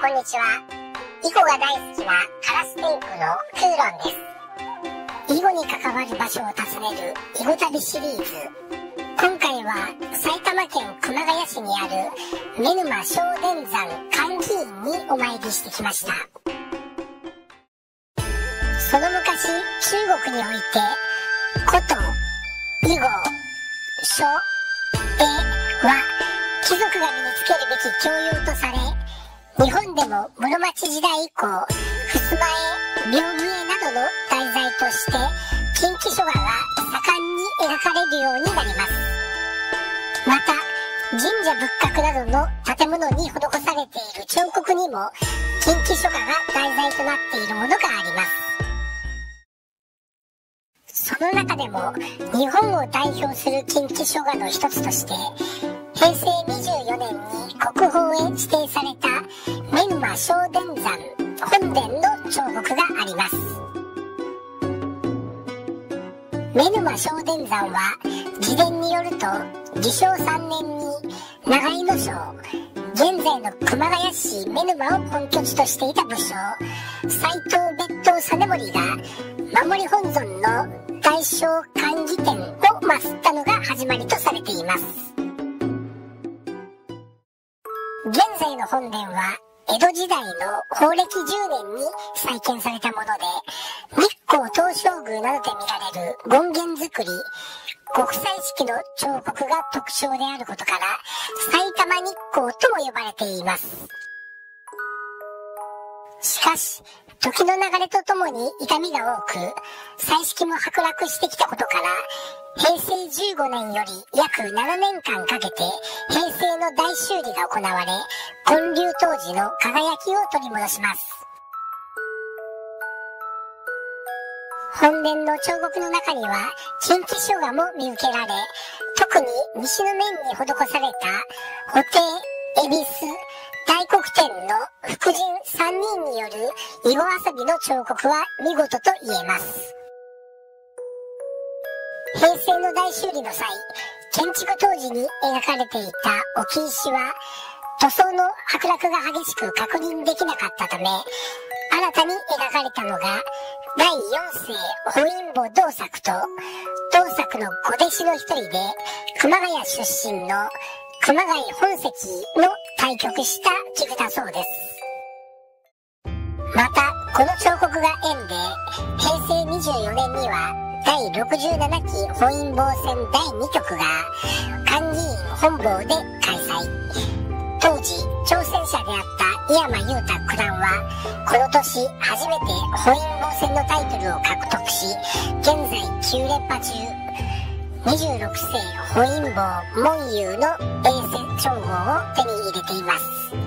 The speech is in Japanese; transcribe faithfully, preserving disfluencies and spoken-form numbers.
こんにちは。囲碁が大好きなカラステンクのクーロンです。囲碁に関わる場所を訪ねる囲碁旅シリーズ。今回は埼玉県熊谷市にある妻沼聖天山寛義院にお参りしてきました。その昔、中国において古都、囲碁、書、絵は貴族が身につけるべき教養とされ、日本でも室町時代以降、襖絵、屏風絵などの題材として金木書画が盛んに描かれるようになります。また、神社仏閣などの建物に施されている彫刻にも金木書画が題材となっているものがあります。その中でも日本を代表する金木書画の一つとして、へいせいにじゅうよねんに国宝へ指定された妻沼聖天山本殿の彫刻があります。妻沼聖天山は自伝によるとじしょうさんねんに長井の省、現在の熊谷市妻沼を本拠地としていた武将斎藤別当実盛が守り本尊の大正寛義天を祀ったのが始まりとされています。現在の本殿は江戸時代の宝暦じゅうねんに再建されたもので、日光東照宮などで見られる権現造り、極彩色の彫刻が特徴であることから埼玉日光とも呼ばれています。しかし、時の流れとともに傷みが多く、彩色も剥落してきたことから、へいせいじゅうごねんより約ななねんかんかけて平成の大修理が行われ、建立当時の輝きを取り戻します。本殿の彫刻の中には金木書画も見受けられ、特に西の面に施された布袋、恵比寿、大黒天の福神さんにんによる囲碁遊びの彫刻は見事と言えます。平成の大修理の際、建築当時に描かれていた置石は塗装の剥落が激しく確認できなかったため、新たに描かれたのがだいよんせい本因坊道作と道作のご弟子の一人で熊谷出身の熊谷本石の対局した器具だそうです。また、この彫刻が縁でへいせいにじゅうよねんにはだいろくじゅうななき本因坊戦だいにきょくが寛義院本坊で開催。当時挑戦者であった井山裕太九段はこの年初めて本因坊戦のタイトルを獲得し、現在きゅうれんぱ中、にじゅうろくせい本因坊門雄の永世称号を手に入れています。